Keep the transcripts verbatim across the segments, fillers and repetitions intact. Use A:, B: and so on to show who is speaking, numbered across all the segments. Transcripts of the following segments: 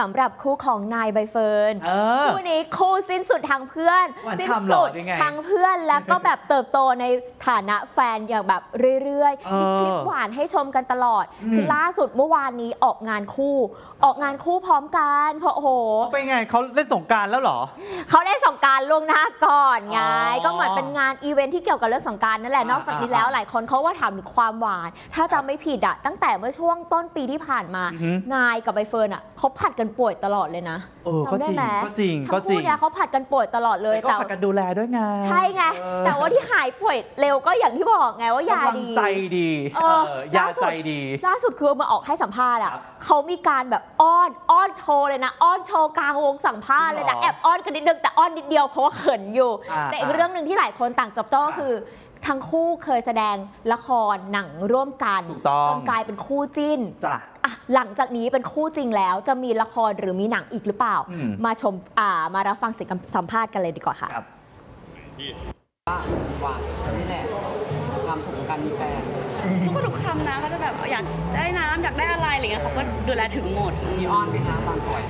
A: สำหรับคู่ของนายใบเฟิร์นคู่นี้คู่สิ้นสุดทางเพื่อนสิ้นสุดทางเพื่อนแล้วก็แบบเติบโตในฐานะแฟนอย่างแบบเรื่อยๆมีคลิปหวานให้ชมกันตลอดคือล่าสุดเมื่อวานนี้ออกงานคู่ออกงานคู่พร้อมกันเพราะโอ้โห
B: เป็นไงเขาเล่นสงกรานต์แล้วเหรอ
A: เขาเล่นสงกรานต์ล่วงหน้าก่อนไงก็เหมือนเป็นงานอีเวนท์ที่เกี่ยวกับเรื่องสงกรานต์นั่นแหละนอกจากนี้แล้วหลายคนเขาว่าถามถึงความหวานถ้าจำไม่ผิดอะตั้งแต่เมื่อช่วงต้นปีที่ผ่านมานายกับใบเฟิร์นอะเขาผัดกันป่วยตลอดเลยนะ
B: เออก็จริงก็จริง
A: ก็จริงเนี่ยเขาผัดกันป่วยตลอดเลย
B: แต่ก็ผัดกันดูแลด้วยไง
A: ใช่ไงแต่ว่าที่หายป่วยเร็วก็อย่างที่บอกไงว่ายาดี
B: ใจดียาใจดี
A: ล่าสุดคือมาออกให้สัมภาษณ์อะเขามีการแบบอ้อนอ้อนโชว์เลยนะอ้อนโชว์กลางวงสัมภาษณ์เลยนะแอบอ้อนกันนิดนึงแต่อ้อนนิดเดียวเพราะว่าเขินอยู่แต่อีกเรื่องหนึ่งที่หลายคนต่างจับจ้องคือทั้งคู่เคยแสดงละครหนังร่วมกันจนกลายเป็นคู่จิ้นหลังจากนี้เป็นคู่จริงแล้วจะมีละครหรือมีหนังอีกหรือเปล่ามาชมมารับฟังเสียงสัมภาษณ์กันเลยดีกว่าค่ะ
C: ว่าหวานนี่แหละความสุขของการมีแฟน
D: ทุกคนทุกคำนะก็จะแบบอยากได้น้ำอยากได้อะไรอะไรเงี้ยเขาก็ดูแลถึงหมด
C: มีอ้อนไหมคะตอนป่วย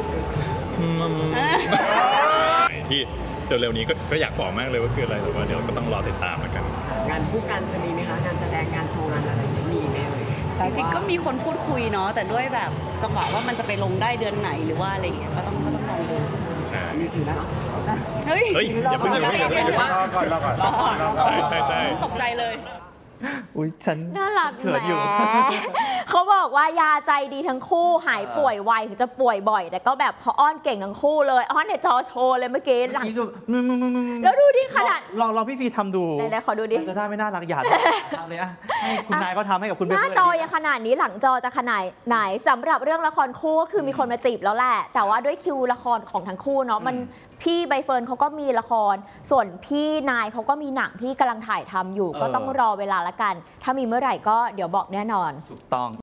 E: ที่เร็วๆนี้ก็อยากบอกมากเลยว่าคืออะไรแต่ว่าเดี๋ยวก็ต้องรอติดตามเหมือนกัน
C: งานคู่กันจะมีไหมคะงานแสดงงานโชว์งานอะไรอย่างนี้มีไหมเลย
D: จริงๆก็มีคนพูดคุยเนาะแต่ด้วยแบบจังหวะว่ามันจะไปลงได้เดือนไหนหรือว่าอะไรอย่างเงี้ยก็ต้องก็ต้องลองดู
E: ใช่
C: มีถึงแล้ว
D: เฮ้ย
E: อย่าเพิ่งอย่าเพิ่งอย่าเพิ่งรอก่อนรอก่อนรอก่อนใช่ใช่
D: ตกใจเลย
B: อุ้ยฉัน
A: น่ารักแหมเขาบอกว่ายาใจดีทั้งคู่หายป่วยไวถึงจะป่วยบ่อยแต่ก็แบบเขาอ้อนเก่งทั้งคู่เลยอ้อนในจอโชว์เลยเมื่อกี้หลังแล้วดูดิขนาด
B: ลองลองพี่ฟีทำดู
A: ไหนๆขอดูดิ
B: จะได้ไม่น่ารักอย่าทำเลยอะให้คุณนายเขาทำให้กับคุณ
A: หน้าจอยังขนาดนี้หลังจอจะขนาดไหนสำหรับเรื่องละครคู่ก็คือมีคนมาจีบแล้วแหละแต่ว่าด้วยคิวละครของทั้งคู่เนาะมันพี่ใบเฟิร์นเขาก็มีละครส่วนพี่นายเขาก็มีหนังที่กำลังถ่ายทำอยู่ก็ต้องรอเวลาละกันถ้ามีเมื่อไหร่ก็เดี๋ยวบอกแน่นอน
B: ถูกต้อง